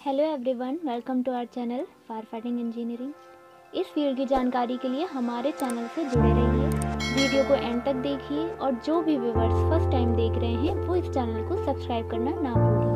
Hello everyone, welcome to our channel fire fighting engineering. इस field की जानकारी के लिए हमारे चैनल से जुड़े रहिए। वीडियो को एंड तक देखिए और जो भी व्यूअर्स फर्स्ट टाइम देख रहे हैं वो इस चैनल को सब्सक्राइब करना ना भूलें।